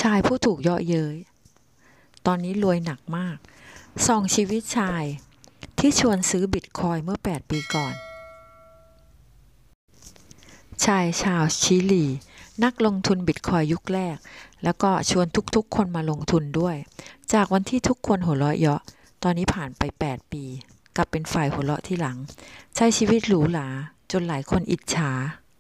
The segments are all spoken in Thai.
ชายผู้ถูกเยาะเย้ยตอนนี้รวยหนักมากส่องชีวิตชายที่ชวนซื้อบิตคอยน์เมื่อ8 ปีก่อนชายชาวชิลีนักลงทุนบิตคอยน์ยุคแรกแล้วก็ชวนทุกๆคนมาลงทุนด้วยจากวันที่ทุกคนหัวเราะเยาะตอนนี้ผ่านไป8 ปีกลับเป็นฝ่ายหัวเราะที่หลังใช้ชีวิตหรูหราจนหลายคนอิจฉา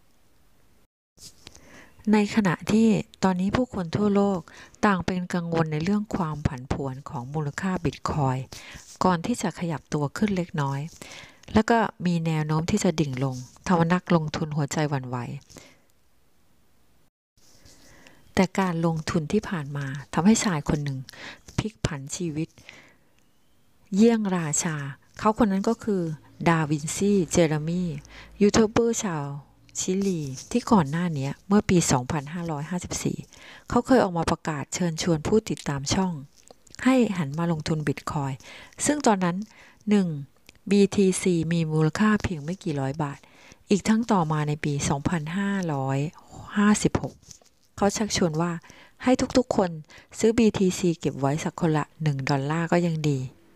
ในขณะที่ตอนนี้ผู้คนทั่วโลกต่างเป็นกังวลในเรื่องความผันผวนของมูลค่าบิตคอยน์ก่อนที่จะขยับตัวขึ้นเล็กน้อยแล้วก็มีแนวโน้มที่จะดิ่งลงทำให้นักลงทุนหัวใจหวั่นไหวแต่การลงทุนที่ผ่านมาทำให้ชายคนหนึ่งพลิกผันชีวิตเยี่ยงราชาเขาคนนั้นก็คือดาวินซีเจเรมียูทูบเบอร์ชาวชิลีที่ก่อนหน้านี้เมื่อปี 2554 เขาเคยออกมาประกาศเชิญชวนผู้ติดตามช่องให้หันมาลงทุนบิตคอยน์ซึ่งตอนนั้น 1 BTC มีมูลค่าเพียงไม่กี่ร้อยบาทอีกทั้งต่อมาในปี 2556 เขาชักชวนว่าให้ทุกๆคนซื้อ BTC เก็บไว้สักคนละ$1ก็ยังดี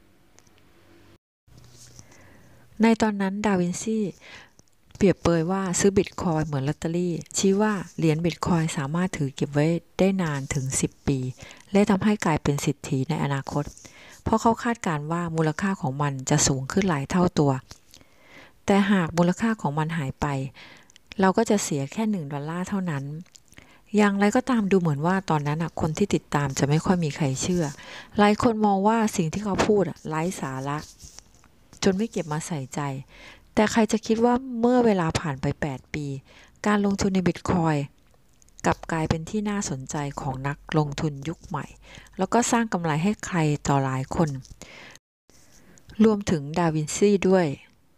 ในตอนนั้นดาวินซีเปรียบเปรยว่าซื้อบิตคอยน์เหมือนลอตเตอรี่ชี้ว่าเหรียญบิตคอยน์สามารถถือเก็บไว้ได้นานถึง10 ปีและทำให้กลายเป็นเศรษฐีในอนาคตเพราะเขาคาดการณ์ว่ามูลค่าของมันจะสูงขึ้นหลายเท่าตัวแต่หากมูลค่าของมันหายไปเราก็จะเสียแค่$1เท่านั้นอย่างไรก็ตามดูเหมือนว่าตอนนั้นคนที่ติดตามจะไม่ค่อยมีใครเชื่อหลายคนมองว่าสิ่งที่เขาพูดไร้สาระจนไม่เก็บมาใส่ใจแต่ใครจะคิดว่าเมื่อเวลาผ่านไป8 ปีการลงทุนในบิตคอยน์กลับกลายเป็นที่น่าสนใจของนักลงทุนยุคใหม่แล้วก็สร้างกำไรให้ใครต่อหลายคนรวมถึงดาวินซีด้วย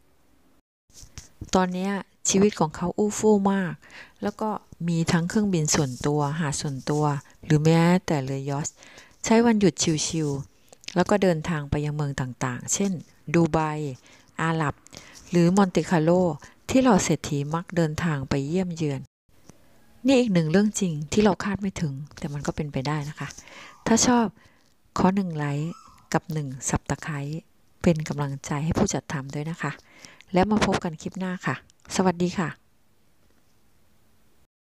ตอนนี้ชีวิตของเขาอู้ฟู่มากแล้วก็มีทั้งเครื่องบินส่วนตัวหาดส่วนตัวหรือแม้แต่เรือยอชท์ใช้วันหยุดชิลๆแล้วก็เดินทางไปยังเมืองต่างๆเช่นดูไบอาหรับหรือมอนติคาร์โลที่เหล่าเศรษฐีมักเดินทางไปเยี่ยมเยือนนี่อีกหนึ่งเรื่องจริงที่เราคาดไม่ถึงแต่มันก็เป็นไปได้นะคะถ้าชอบขอ1 ไลค์กับ1 Subscribe เป็นกำลังใจให้ผู้จัดทำด้วยนะคะแล้วมาพบกันคลิปหน้าค่ะสวัสดีค่ะ